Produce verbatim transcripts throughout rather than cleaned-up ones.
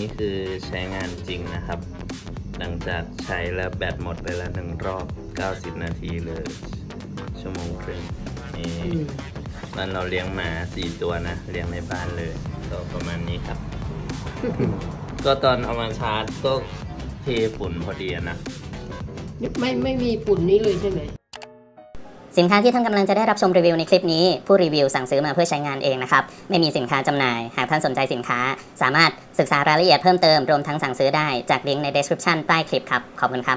นี้คือใช้งานจริงนะครับหลังจากใช้แล้วแบตหมดไปแล้วหนึ่งรอบเก้าสิบนาทีเลยชั่วโมงครึ่งนี่บ้านเราเลี้ยงหมาสี่ตัวนะเลี้ยงในบ้านเลยก็ประมาณนี้ครับ ก็ตอนเอามาชาร์จก็เทฝุ่นพอดีนะไม่ไม่มีฝุ่นนี้เลยใช่ไหมสินค้าที่ท่านกำลังจะได้รับชมรีวิวในคลิปนี้ผู้รีวิวสั่งซื้อมาเพื่อใช้งานเองนะครับไม่มีสินค้าจำหน่ายหากท่านสนใจสินค้าสามารถศึกษารายละเอียดเพิ่มเติมรวมทั้งสั่งซื้อได้จากลิงก์ใน description ใต้คลิปครับขอบคุณครับ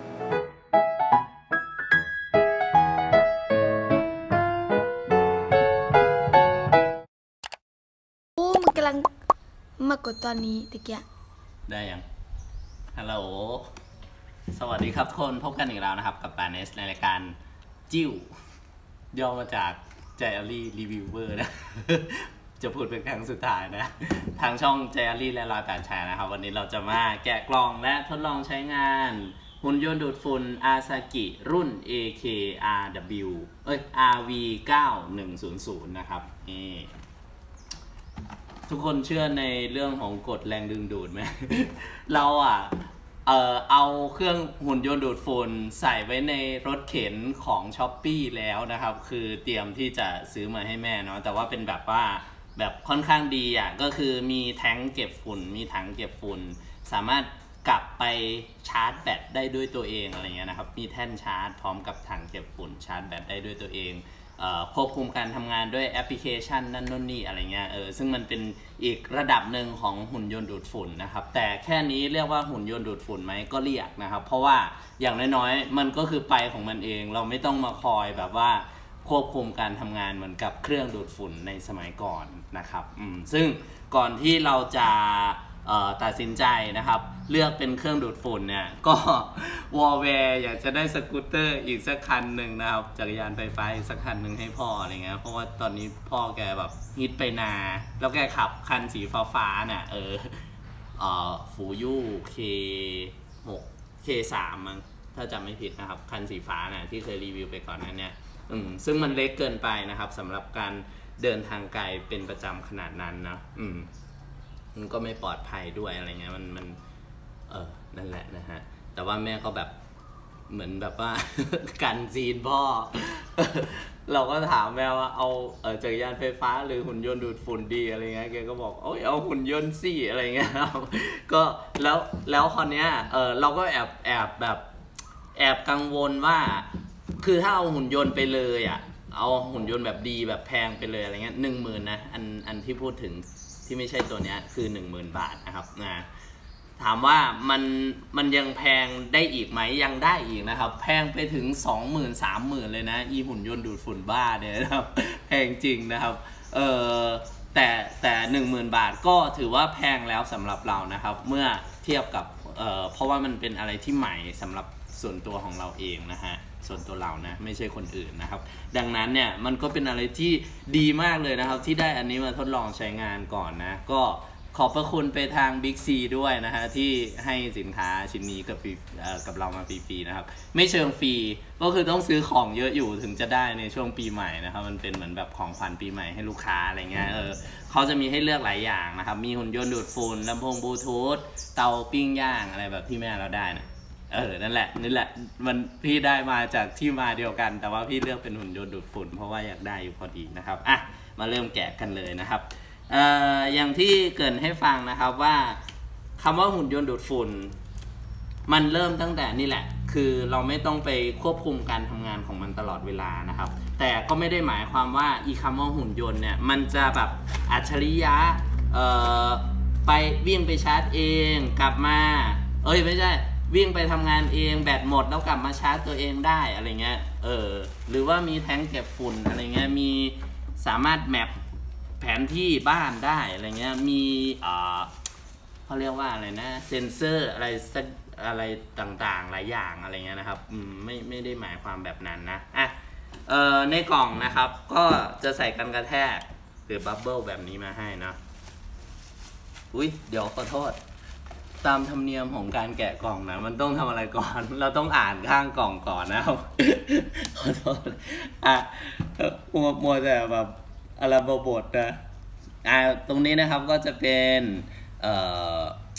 โอ้มันกำลังมากดตอนนี้ตะเกียได้ยังฮัลโหลสวัสดีครับทุกคนพบกันอีกแล้วนะครับกับปาเนสในรายการจิ้วย่อมาจากใจอารี่รีวิวเวอร์นะ จะพูดเป็นครั้งสุดท้ายนะทางช่องใจอารี่และรอยแปดชายนะครับวันนี้เราจะมาแกะกล่องและทดลองใช้งานหุ่นยนต์ดูดฝุ่นอาซากิรุ่น เอ เค อาร์ ดับเบิลยู เอ้ย อาร์ วี เก้าหนึ่งศูนย์ศูนย์ นะครับนี่ทุกคนเชื่อในเรื่องของกฎแรงดึงดูดไหม เราอ่ะเอ่อเอาเครื่องหุ่นยนต์ดูดฝุ่นใส่ไว้ในรถเข็นของ ช้อปปี้ แล้วนะครับคือเตรียมที่จะซื้อมาให้แม่เนาะแต่ว่าเป็นแบบว่าแบบค่อนข้างดีอ่ะก็คือมีแท้งเก็บฝุ่นมีถังเก็บฝุ่นสามารถกลับไปชาร์จแบตได้ด้วยตัวเองอะไรเงี้ยนะครับมีแท่นชาร์จพร้อมกับถังเก็บฝุ่นชาร์จแบตได้ด้วยตัวเองควบคุมการทำงานด้วยแอปพลิเคชันนั่นนู่นนี่อะไรเงี้ยเออซึ่งมันเป็นอีกระดับหนึ่งของหุ่นยนต์ดูดฝุ่นนะครับแต่แค่นี้เรียกว่าหุ่นยนต์ดูดฝุ่นไหมก็เรียกนะครับเพราะว่าอย่างน้อยๆมันก็คือไปของมันเองเราไม่ต้องมาคอยแบบว่าควบคุมการทำงานเหมือนกับเครื่องดูดฝุ่นในสมัยก่อนนะครับอืมซึ่งก่อนที่เราจะตัดสินใจนะครับเลือกเป็นเครื่องดูดฝุ่นเนี่ยก็วอลแวร์อยากจะได้สกูตเตอร์อีกสักคันหนึ่งนะครับจักรยานไฟฟ้าอีกสักคันหนึ่งให้พ่ออะไรเงี้ยเพราะว่าตอนนี้พ่อแกแบบฮิตไปนาแล้วแกขับคันสีฟ้าฟ้าเนี่ยเออเอ่อฟูยูเคหกเคสามมั้งถ้าจำไม่ผิดนะครับคันสีฟ้าเนี่ยที่เคยรีวิวไปก่อนนั้นเนี่ยอืมซึ่งมันเล็กเกินไปนะครับสำหรับการเดินทางไกลเป็นประจำขนาดนั้นนะอืมมันก็ไม่ปลอดภัยด้วยอะไรเงี้ยมันมันเออนั่นแหละนะฮะแต่ว่าแม่ก็แบบเหมือนแบบว่า กันซีนพ่อ เราก็ถามแม่ว่าเอาเออจักรยานไฟฟ้าหรือหุ่นยนต์ดูดฝุ่นดีอะไรเงี้ยแกก็บอกโอ้ยเอาหุ่นยนต์สิอะไรเงี้ย ก็แล้วแล้วคราวเนี้ยเออเราก็แอบแอบแบบแอบกังวลว่าคือถ้าเอาหุ่นยนต์ไปเลยอ่ะเอาหุ่นยนต์แบบดีแบบแพงไปเลยอะไรเงี้ยหนึ่งหมื่นนะอันอันที่พูดถึงที่ไม่ใช่ตัวนี้คือ หนึ่งหมื่น บาทนะครับนะถามว่ามันมันยังแพงได้อีกไหมยังได้อีกนะครับแพงไปถึง สองหมื่น สามหมื่น เลยนะอีหุ่นยนต์ดูดฝุ่นบ้าเนี่ยนะครับแพงจริงนะครับเออแต่แต่ หนึ่งหมื่น บาทก็ถือว่าแพงแล้วสำหรับเรานะครับเมื่อเทียบกับเอ่อเพราะว่ามันเป็นอะไรที่ใหม่สำหรับส่วนตัวของเราเองนะฮะส่วนตัวเรานะไม่ใช่คนอื่นนะครับดังนั้นเนี่ยมันก็เป็นอะไรที่ดีมากเลยนะครับที่ได้อันนี้มาทดลองใช้งานก่อนนะก็ขอบพระคุณไปทาง บิ๊กซี ด้วยนะฮะที่ให้สินค้าชิ้นนี้กับกับเรามาฟรีๆนะครับไม่เชิงฟรีก็คือต้องซื้อของเยอะอยู่ถึงจะได้ในช่วงปีใหม่นะครับมันเป็นเหมือนแบบของขวัญปีใหม่ให้ลูกค้าอะไรเงี้ยเออเขาจะมีให้เลือกหลายอย่างนะครับมีหุ่นยนต์ดูดฝุ่นลำโพงบลูทูธเตาปิ้งย่างอะไรแบบที่แม่เราได้นะเออนั่นแหละนี่แหละมันพี่ได้มาจากที่มาเดียวกันแต่ว่าพี่เลือกเป็นหุ่นยนต์ดูดฝุ่นเพราะว่าอยากได้อยู่พอดีนะครับอ่ะมาเริ่มแกะกันเลยนะครับเอ่ออย่างที่เกริ่นให้ฟังนะครับว่าคำว่าหุ่นยนต์ดูดฝุ่นมันเริ่มตั้งแต่นี่แหละคือเราไม่ต้องไปควบคุมการทำงานของมันตลอดเวลานะครับแต่ก็ไม่ได้หมายความว่าอีคำว่าหุ่นยนต์เนี่ยมันจะแบบอัจฉริยะเอ่อไปวิ่งไปชาร์จเองกลับมาเอ้ยไม่ใช่วิ่งไปทำงานเองแบตหมดแล้วกลับมาชาร์จตัวเองได้อะไรเงี้ยเออหรือว่ามีแท้งเก็บฝุ่นอะไรเงี้ยมีสามารถแมปแผนที่บ้านได้อะไรเงี้ยมีเอ่อเขาเรียกว่าอะไรนะเซ็นเซอร์อะไรสักอะไรต่างๆหลายอย่างอะไรเงี้ยนะครับอืมไม่ไม่ได้หมายความแบบนั้นนะอ่ะเอ่อในกล่องนะครับก็จะใส่กันกระแทกหรือบับเบิ้ลแบบนี้มาให้นะอุ้ยเดี๋ยวขอโทษตามธรรมเนียมของการแกะกล่องนะมันต้องทำอะไรก่อนเราต้องอ่านข้างกล่องก่อนนะครับขอโทษอ่ะมัวมัวแต่แบบอะไรบทนะอ่าตรงนี้นะครับก็จะเป็นเอ่อ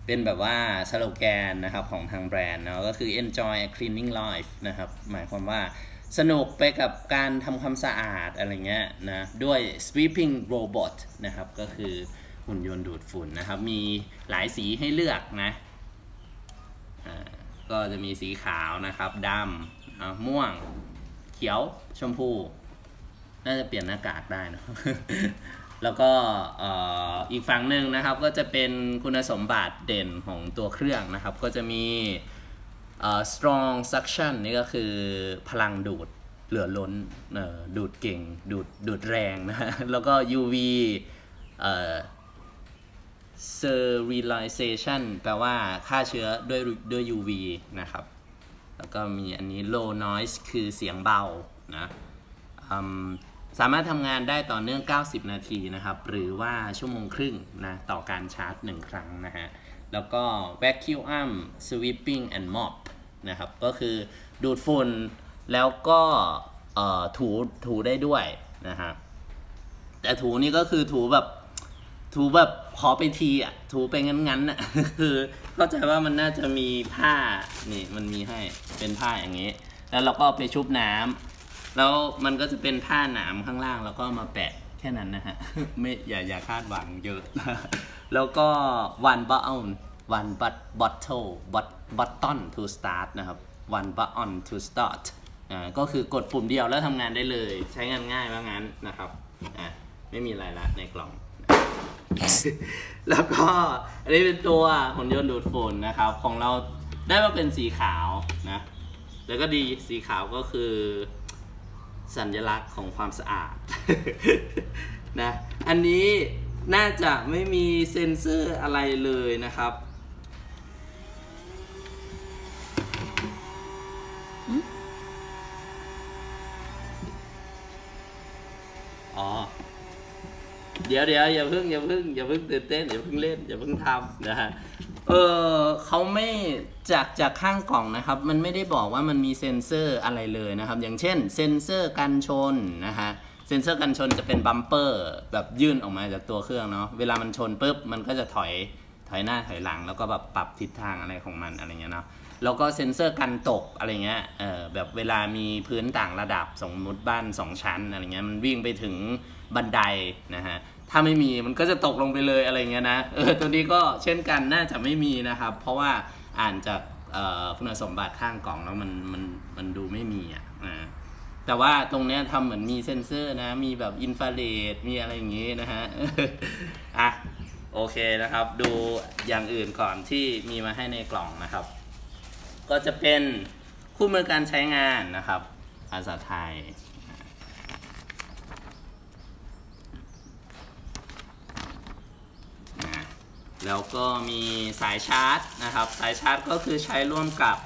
เป็นแบบว่าสโลแกนนะครับของทางแบรนด์เนาะก็คือ enjoy a cleaning life นะครับหมายความว่าสนุกไปกับการทำความสะอาดอะไรเงี้ยนะด้วย sweeping robot นะครับก็คือหุ่นยนต์ดูดฝุ่นนะครับมีหลายสีให้เลือกนะก็จะมีสีขาวนะครับดำม่วงเขียวชมพูน่าจะเปลี่ยนหน้ากากได้นะ แล้วก็อีกฝั่งหนึ่งนะครับก็จะเป็นคุณสมบัติเด่นของตัวเครื่องนะครับก็จะมี strong suction นี่ก็คือพลังดูดเหลือล้นดูดเก่งดูดดูดแรงนะฮะแล้วก็ ยู วี sterilization แปลว่าฆ่าเชื้อด้วยด้วย ยู วี นะครับแล้วก็มีอันนี้ low noise คือเสียงเบานะสามารถทำงานได้ต่อเนื่องเก้าสิบนาทีนะครับหรือว่าชั่วโมงครึ่งนะต่อการชาร์จหนึ่งครั้งนะฮะแล้วก็ vacuum sweeping and mop นะครับก็คือดูดฝุ่นแล้วก็ถูถูได้ด้วยนะฮะแต่ถูนี่ก็คือถูแบบถูแบบขอไปทีอ่ะถูไปงั้นๆอ่ะคือเข้าใจว่ามันน่าจะมีผ้านี่มันมีให้เป็นผ้าอย่างนี้แล้วเราก็ไปชุบน้ำแล้วมันก็จะเป็นผ้าหนามข้างล่างแล้วก็มาแปะแค่นั้นนะฮะไม่อย่าอย่าคาดหวังเยอะ แล้วก็ one button one but bottle but button to start นะครับ one button to start อ่าก็คือกดปุ่มเดียวแล้วทำงานได้เลยใช้งานง่ายว่างั้นนะครับอ่าไม่มีอะไรละในกล่อง แล้วก็อันนี้เป็นตัวหุ่นยนต์ดูดฝุ่นนะครับของเราได้มาเป็นสีขาวนะแล้วก็ดีสีขาวก็คือสัญลักษณ์ของความสะอาด นะอันนี้น่าจะไม่มีเซ็นเซอร์อะไรเลยนะครับอ๋อเดี๋ยวเดี๋ยวอย่าเพิ่งอย่าเพิ่งอย่าเพิ่งตื่นเต้นอย่าเพิ่งเล่นอย่าเพิ่งทำนะฮะเออเขาไม่จากจากข้างกล่องนะครับมันไม่ได้บอกว่ามันมีเซ็นเซอร์อะไรเลยนะครับอย่างเช่นเซ็นเซอร์กันชนนะฮะเซ็นเซอร์กันชนจะเป็นบัมเปอร์แบบยื่นออกมาจากตัวเครื่องเนาะเวลามันชนปุ๊บมันก็จะถอยถอยหน้าถอยหลังแล้วก็แบบปรับทิศทางอะไรของมันอะไรเงี้ยเนาะแล้วก็เซ็นเซอร์กันตกอะไรเงี้ยเออแบบเวลามีพื้นต่างระดับสมมติบ้านสองชั้นอะไรเงี้ยมันวิ่งไปถึงบันไดนะฮะถ้าไม่มีมันก็จะตกลงไปเลยอะไรเงี้ยนะเออตัวนี้ก็เช่นกันน่าจะไม่มีนะครับเพราะว่าอ่านจากคุณสมบัติข้างกล่องแล้วมันมันมันดูไม่มีอ่ะแต่ว่าตรงเนี้ยทำเหมือนมีเซ็นเซอร์นะมีแบบอินฟราเรดมีอะไรอย่างงี้นะฮะ อ่ะโอเคนะครับดูอย่างอื่นก่อนที่มีมาให้ในกล่องนะครับก็จะเป็นคู่มือการใช้งานนะครับภาษาไทยแล้วก็มีสายชาร์จนะครับสายชาร์จก็คือใช้ร่วมกับ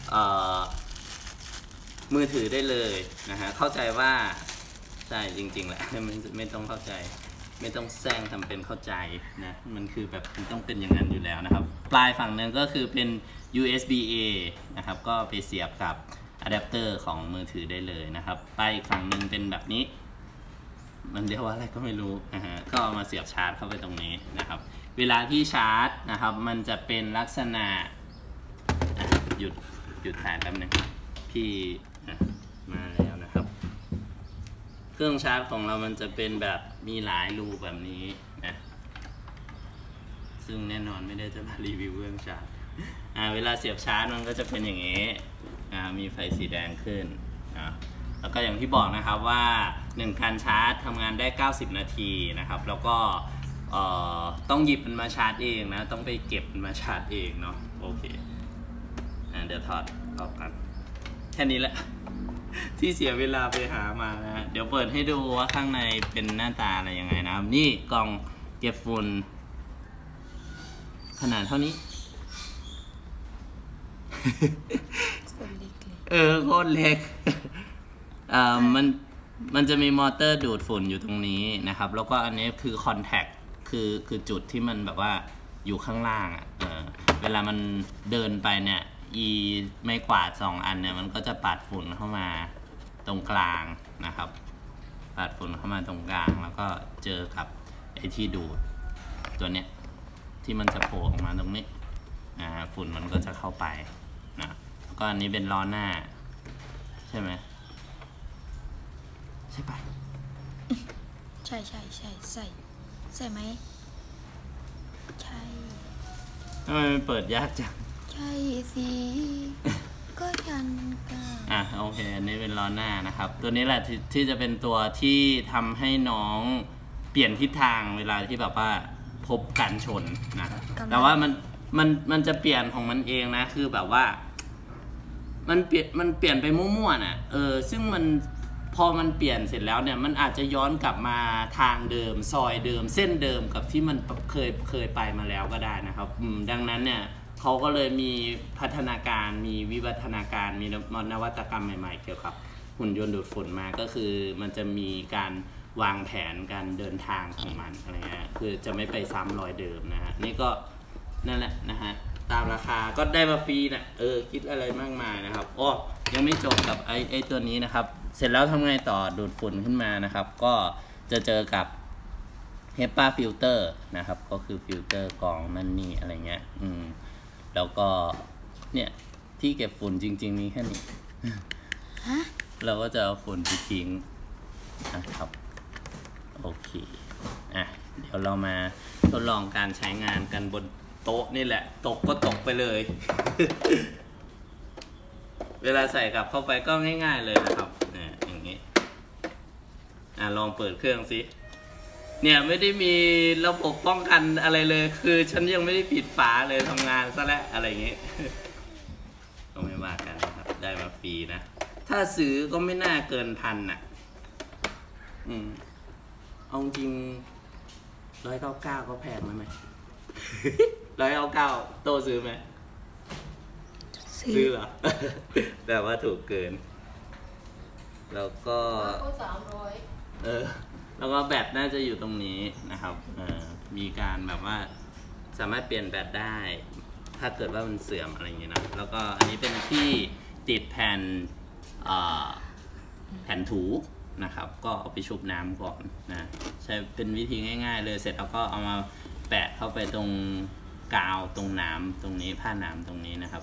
มือถือได้เลยนะฮะเข้าใจว่าใช่จริงๆแหละไม่ไม่ต้องเข้าใจไม่ต้องแซงทำเป็นเข้าใจนะมันคือแบบมันต้องเป็นอย่างนั้นอยู่แล้วนะครับปลายฝั่งนึงก็คือเป็น ยู เอส บี เอ นะครับก็ไปเสียบกับอะแดปเตอร์ของมือถือได้เลยนะครับปลายอีกฝั่งนึงเป็นแบบนี้มันเรียกว่าอะไรก็ไม่รู้นะฮะก็เอามาเสียบชาร์จเข้าไปตรงนี้นะครับเวลาที่ชาร์จนะครับมันจะเป็นลักษณะหยุดหยุดถ่ายแป๊บนึงพี่มาแล้วนะครับเครื่องชาร์จของเรามันจะเป็นแบบมีหลายรูแบบนี้นะซึ่งแน่นอนไม่ได้จะมารีวิวเครื่องชาร์จอ่าเวลาเสียบชาร์จมันก็จะเป็นอย่างนี้อ่ามีไฟสีแดงขึ้นนะแล้วก็อย่างที่บอกนะครับว่าหนึ่งการชาร์จทำงานได้เก้าสิบนาทีนะครับแล้วก็ต้องหยิบมันมาชาร์จเองนะต้องไปเก็บมันมาชาร์จเองเนาะโอเคอ่าเดี๋ยวถอดออกกันแค่นี้แหละ ที่เสียเวลาไปหามานะเดี๋ยวเปิดให้ดูว่าข้างในเป็นหน้าตาอะไรยังไงนะครับนี่กล่องเก็บฝุ่นขนาดเท่านี้ เออโคตรเล็กอ่ามันมันจะมีมอเตอร์ดูดฝุ่นอยู่ตรงนี้นะครับแล้วก็อันนี้คือคอนแทคคือคือจุดที่มันแบบว่าอยู่ข้างล่างอ่ะเออเวลามันเดินไปเนี่ยอีไม้กวาดสองอันเนี่ยมันก็จะปัดฝุ่นเข้ามาตรงกลางนะครับปัดฝุ่นเข้ามาตรงกลางแล้วก็เจอกับไอ้ที่ดูดตัวเนี้ยที่มันจะโผล่ออกมาตรงนี้อ่าฝุ่นมันก็จะเข้าไปนะก็อันนี้เป็นล้อหน้าใช่ไหมใช่ปะใช่ใช่ใช่ใช่ใช่ไหมใช่ทำไมมันเปิดยากจังใช่สิก็ยันกันอ่ะโอเคอันนี้เป็นล้อหน้านะครับตัวนี้แหละทที่จะเป็นตัวที่ทำให้น้องเปลี่ยนทิศทางเวลาที่แบบว่าพบการชนนะแต่ว่ามันมันมันจะเปลี่ยนของมันเองนะคือแบบว่ามันเปลี่ยนมันเปลี่ยนไปมั่วๆน่ะเออซึ่งมันพอมันเปลี่ยนเสร็จแล้วเนี่ยมันอาจจะย้อนกลับมาทางเดิมซอยเดิมเส้นเดิมกับที่มันเคยเคยไปมาแล้วก็ได้นะครับดังนั้นเนี่ยเขาก็เลยมีพัฒนาการมีวิวัฒนาการมีนวัตกรรมใหม่ๆเกี่ยวกับหุ่นยนต์ดูดฝุ่นมาก็คือมันจะมีการวางแผนการเดินทางของมันอะไรเงี้ยคือจะไม่ไปซ้ำรอยเดิมนะฮะนี่ก็นั่นแหละนะฮะตามราคาก็ได้มาฟรีนะเออคิดอะไรมากมายนะครับโอ้ยังไม่จบกับไอ้ไอ้ตัวนี้นะครับเสร็จแล้วทำไงต่อดูดฝุ่นขึ้นมานะครับก็จะเจอกับ เฮปา ฟิลเตอร์ นะครับก็คือฟิลเตอร์กรองนั่นนี่อะไรเงี้ยอืมแล้วก็เนี่ยที่เก็บฝุ่นจริงๆมีแค่นี้เราก็จะเอาฝุ่นไปทิ้งนะครับโอเคอ่ะเดี๋ยวเรามาทดลองการใช้งานกันบนโต๊ะนี่แหละตกก็ตกไปเลย เวลาใส่กลับเข้าไปก็ง่ายๆเลยนะครับเนี่ยอย่างนี้อ่ะลองเปิดเครื่องสิเนี่ยไม่ได้มีระบบป้องกันอะไรเลยคือฉันยังไม่ได้ปิดฝาเลยทำงานซะแล้วอะไรอย่างงี้ก็ไม่ว่ากันนะครับได้มาฟรีนะถ้าซื้อก็ไม่น่าเกินพันอ่ะอืมเอาจริงร้อยเก้าเก้าก็แพงไหมร้อยเก้าเก้าโตซื้อไหมซื้อเหรอ แต่ว่าถูกเกินแล้วก็สามร้อยเออแล้วก็แบตน่าจะอยู่ตรงนี้นะครับเออมีการแบบว่าสามารถเปลี่ยนแบตได้ถ้าเกิดว่ามันเสื่อมอะไรอย่างเงี้ยนะแล้วก็อันนี้เป็นที่ติดแผ่นแผ่นถูนะครับก็เอาไปชุบน้ำก่อนนะใช้เป็นวิธีง่ายๆเลยเสร็จแล้วก็เอามาแปะเข้าไปตรงกาวตรงน้ำตรงนี้ผ้าน้ำตรงนี้นะครับ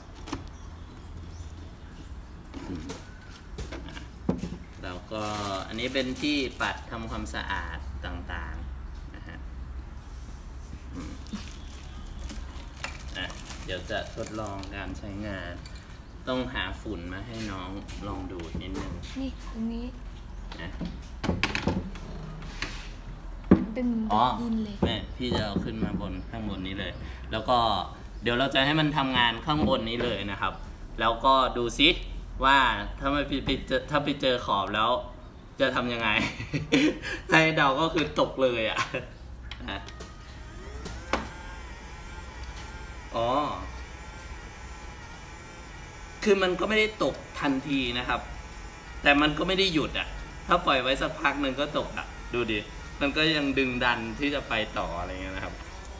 แล้วก็อันนี้เป็นที่ปัดทำความสะอาดต่างๆนะฮะเดี๋ยวจะทดลองการใช้งานต้องหาฝุ่นมาให้น้องลองดูนิดนึงนี่ตรงนี้นะเป็นดินเลยแม่พี่จะเอาขึ้นมาบนข้างบนนี้เลยแล้วก็เดี๋ยวเราจะให้มันทำงานข้างบนนี้เลยนะครับแล้วก็ดูซิว่าถ้าไม่ไปเจอถ้าไปเจอขอบแล้วจะทำยังไง ให้เดาก็คือตกเลยอ่ะอ๋อคือมันก็ไม่ได้ตกทันทีนะครับแต่มันก็ไม่ได้หยุดอ่ะถ้าปล่อยไว้สักพักหนึ่งก็ตกอ่ะดูดิมันก็ยังดึงดันที่จะไปต่ออะไรเงี้ยนะครับ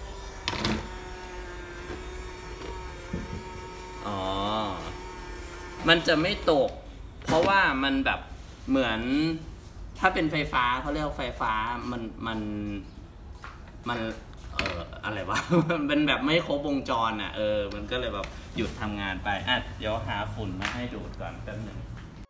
อ๋อมันจะไม่ตกเพราะว่ามันแบบเหมือนถ้าเป็นไฟฟ้าเขาเรียกไฟฟ้ามันมันมันเอ่ออะไรวะ มันเป็นแบบไม่ครบวงจรอ่ะเออมันก็เลยแบบหยุดทำงานไปอ่ะเดี๋ยวหาฝุ่นมาให้ดูดก่อนแป๊บนึง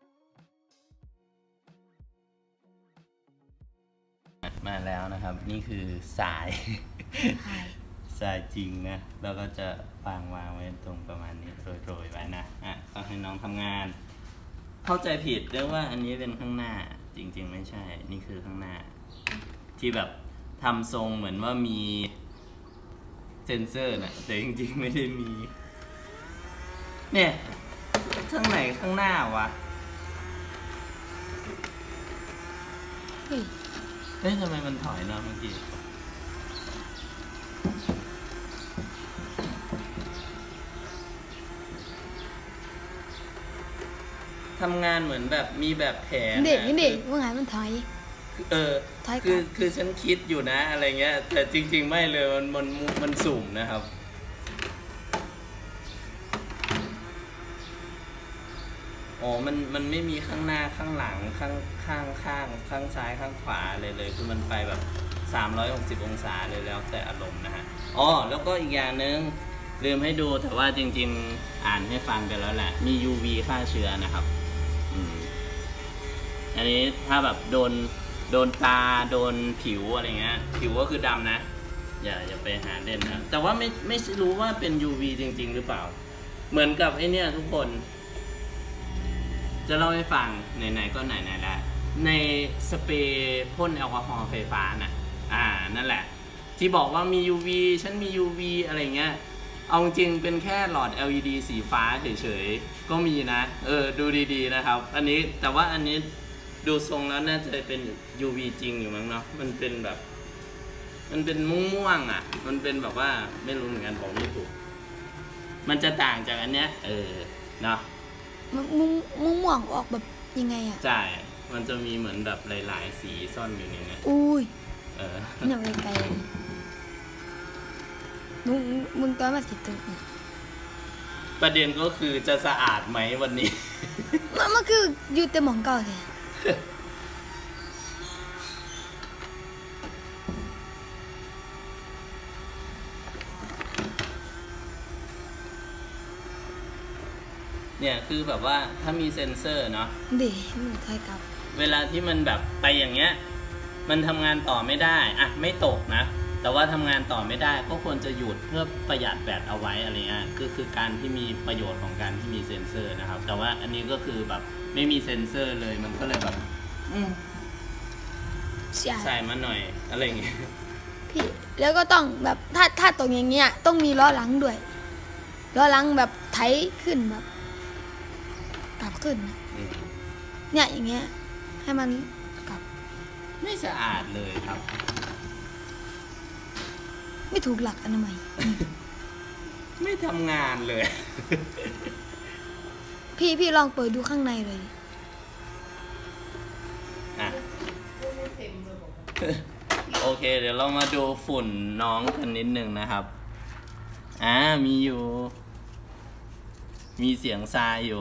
มาแล้วนะครับนี่คือสายสายจริงนะแล้วก็จะวางวางไว้ตรงประมาณนี้โรยๆไว้นะอ่ะก็ให้น้องทำงานเข้าใจผิดเรื่องว่าอันนี้เป็นข้างหน้าจริงๆไม่ใช่นี่คือข้างหน้าที่แบบทำทรงเหมือนว่ามีเซนเซอร์นะแต่จริงๆไม่ได้มีเนี่ยข้างไหนข้างหน้าวะเฮ้ยเฮ้ยทำไมมันถอยเนาะเมื่อกี้ทำงานเหมือนแบบมีแบบแผนเด็กนี่เด็กว่าไงมันถอยเออคือคือฉันคิดอยู่นะอะไรเงี้ยแต่จริงๆไม่เลยมันมันมันสุ่มนะครับอ๋อมันมันไม่มีข้างหน้าข้างหลังข้างข้างข้างข้างซ้ายข้างขวาเลยเลยคือมันไปแบบสามร้อยหกสิบองศาเลยแล้วแต่อารมณ์นะฮะอ๋อแล้วก็อีกอย่างนึงลืมให้ดูแต่ว่าจริงๆอ่านให้ฟังไปแล้วแหละมี ยู วี ฆ่าเชื้อนะครับอืมอันนี้ถ้าแบบโดนโดนตาโดนผิวอะไรเงี้ยผิวก็คือดำนะอย่าอย่าไปหาเล่นนะแต่ว่าไม่ไม่รู้ว่าเป็น ยู วี จริงๆหรือเปล่าเหมือนกับไอเนี้ยทุกคนจะเล่าให้ฟังไหนๆก็ไหนๆแล้วในสเปรย์พ่นแอลกอฮอล์ไฟฟ้าน่ะอ่านั่นแหละที่บอกว่ามี ยู วี ฉันมี ยู วี อะไรเงี้ยเอาจริงเป็นแค่หลอด แอล อี ดี สีฟ้าเฉยๆก็มีนะเออดูดีๆนะครับอันนี้แต่ว่าอันนี้ดูทรงแล้วน่าจะเป็น ยู วี จริงอยู่มั้งเนาะมันเป็นแบบมันเป็นม่วงๆอ่ะมันเป็นแบบว่าไม่รู้เหมือนกันบอกไม่ถูกมันจะต่างจากอันเนี้ยเออเนาะมุ้งมุ้งมุ้งม่วงออกแบบยังไงอ่ะใช่มันจะมีเหมือนแบบหลายๆสีซ่อนอยู่ในนี้อุ้ยเออเนี่ยไปไกลมึงมึงตัวมาติดตัวประเด็นก็คือจะสะอาดไหมวันนี้มันมันคืออยู่แต่หมองเก่าเลยเนี่ยคือแบบว่าถ้ามีเซ็นเซอร์เนาะดิมันคล้ายกับเวลาที่มันแบบไปอย่างเงี้ยมันทำงานต่อไม่ได้อะไม่ตกนะแต่ว่าทำงานต่อไม่ได้ก็ควรจะหยุดเพื่อประหยัดแบตเอาไว้อะไรเงี้ยคือคือการที่มีประโยชน์ของการที่มีเซ็นเซอร์นะครับแต่ว่าอันนี้ก็คือแบบไม่มีเซ็นเซอร์เลยมันก็เลยแบบใส่มาหน่อยอะไรเงี้ยพี่แล้วก็ต้องแบบถ้าถ้าตรงอย่างเงี้ยต้องมีล้อหลังด้วยล้อหลังแบบไถขึ้นแบบกลับขึ้นเนี่ยอย่างเงี้ยให้มันกลับไม่สะอาดเลยครับไม่ถูกหลักอนามัยไม่ทำงานเลยพี่พี่ลองเปิดดูข้างในเลยอ่ะโอเคเดี๋ยวเรามาดูฝุ่นน้องกันนิดนึงนะครับอ่ามีอยู่มีเสียงทรายอยู่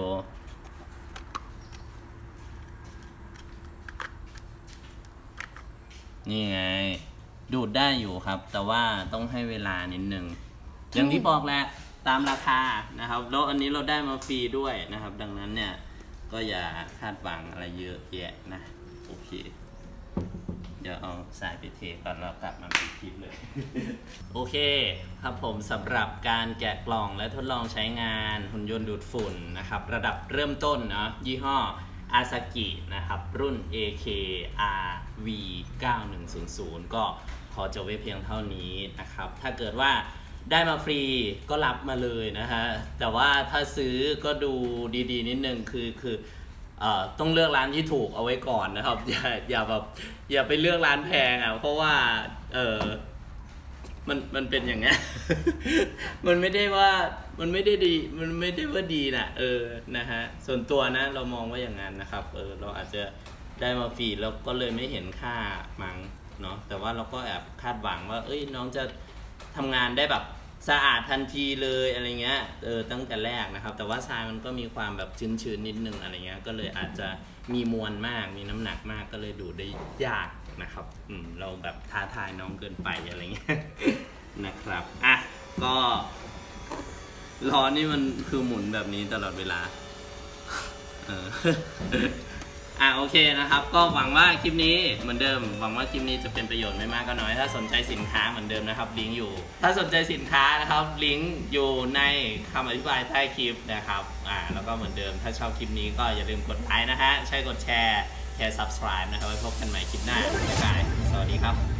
นี่ไงดูดได้อยู่ครับแต่ว่าต้องให้เวลานิดนึงอย่างที่บอกแหละตามราคานะครับแล้วอันนี้เราได้มาฟรีด้วยนะครับดังนั้นเนี่ยก็อย่าคาดหวังอะไรเยอะแยะนะโอเคเดี๋ยวเอาสายไปเทก่อนแล้วกลับมาปิดคลิปเลย โอเคครับผมสำหรับการแกะกล่องและทดลองใช้งานหุ่นยนต์ดูดฝุ่นนะครับระดับเริ่มต้นเนาะยี่ห้ออาซากินะครับรุ่น เอ เค อาร์ วี เก้าหนึ่งศูนย์ศูนย์ ก็ขอจบไว้เพียงเท่านี้นะครับถ้าเกิดว่าได้มาฟรีก็รับมาเลยนะฮะแต่ว่าถ้าซื้อก็ดูดีๆนิดนึงคือคือเอ่อต้องเลือกร้านที่ถูกเอาไว้ก่อนนะครับอย่าอย่าแบบอย่าไปเลือกร้านแพงอ่ะเพราะว่าเออมันมันเป็นอย่างเงี้ย มันไม่ได้ว่ามันไม่ได้ดีมันไม่ได้ว่าดีนะเออนะฮะส่วนตัวนะเรามองว่าอย่างนั้นนะครับเออเราอาจจะได้มาฟรีแล้วก็เลยไม่เห็นค่ามั้งเนาะแต่ว่าเราก็แอบคาดหวังว่าเอ้ยน้องจะทำงานได้แบบสะอาดทันทีเลยอะไรเงี้ยเออตั้งแต่แรกนะครับแต่ว่าทรายมันก็มีความแบบชื้นๆนิดนึงอะไรเงี้ยก็เลยอาจจะมีมวลมากมีน้ำหนักมากก็เลยดูได้ยากนะครับอืมเราแบบท้าทายน้องเกินไปอะไรเงี้ย นะครับอ่ะก็ล้อนี่มันคือหมุนแบบนี้ตลอดเวลาเออ อ่ะโอเคนะครับก็หวังว่าคลิปนี้เหมือนเดิมหวังว่าคลิปนี้จะเป็นประโยชน์ไม่มากก็น้อยถ้าสนใจสินค้าเหมือนเดิมนะครับลิงก์อยู่ถ้าสนใจสินค้านะครับลิงก์อยู่ในคำอธิบายใต้คลิปนะครับอ่าแล้วก็เหมือนเดิมถ้าชอบคลิปนี้ก็อย่าลืมกดไลค์นะฮะใช่กดแชร์แชร์ ซับสไครบ์ นะครับไว้พบกันใหม่คลิปหน้าบ๊ายบายสวัสดีครับ